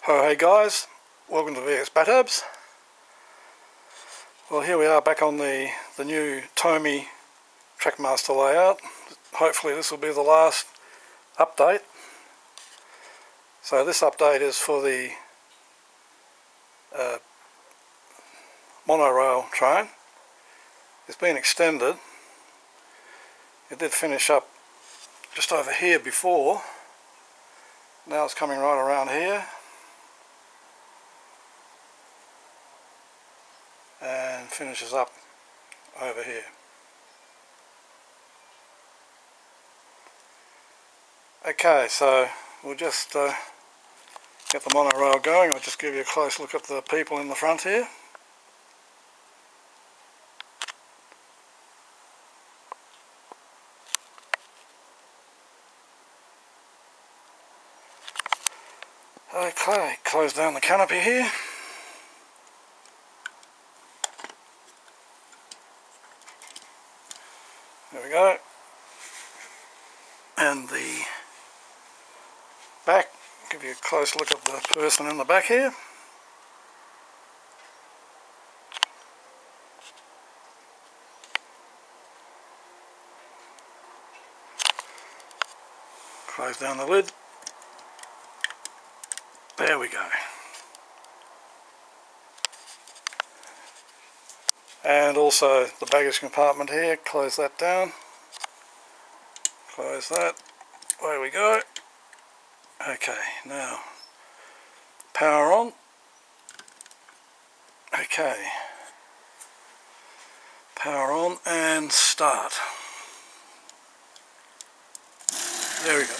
Oh, hey guys, welcome to VX Batabs. Well, here we are back on the new Tomy Trackmaster layout. Hopefully this will be the last update. So this update is for the Monorail train. It's been extended. It did finish up just over here before. Now it's coming right around here. And finishes up over here. Okay, so we'll just get the monorail going. I'll just give you a close look at the people in the front here. Okay, close down the canopy here. There we go. And the back, give you a close look at the person in the back here. Close down the lid. There we go. And also the baggage compartment here, close that down. Close that. Away we go. Okay, now power on. Okay. Power on and start. There we go.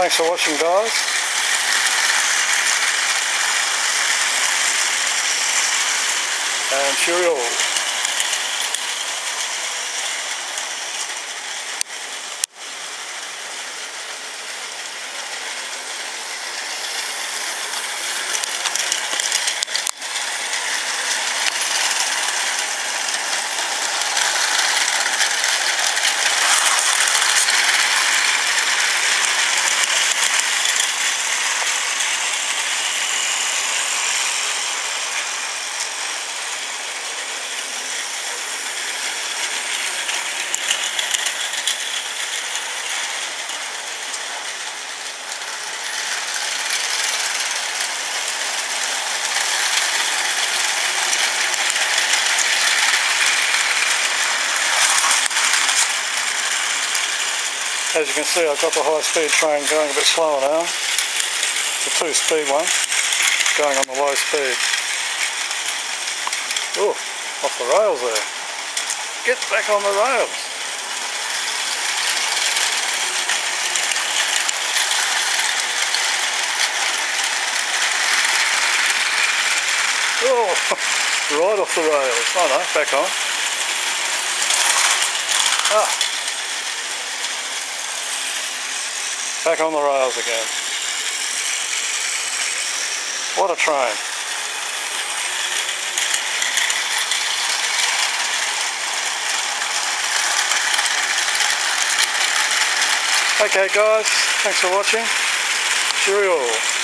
thanks for watching, guys. And cheerio. As you can see, I've got the high-speed train going a bit slower now. It's a two-speed one, going on the low speed. Oh, off the rails there. Get back on the rails. Oh, right off the rails. Oh no, back on. Ah. Back on the rails again. What a train. Okay guys, thanks for watching. Cheerio.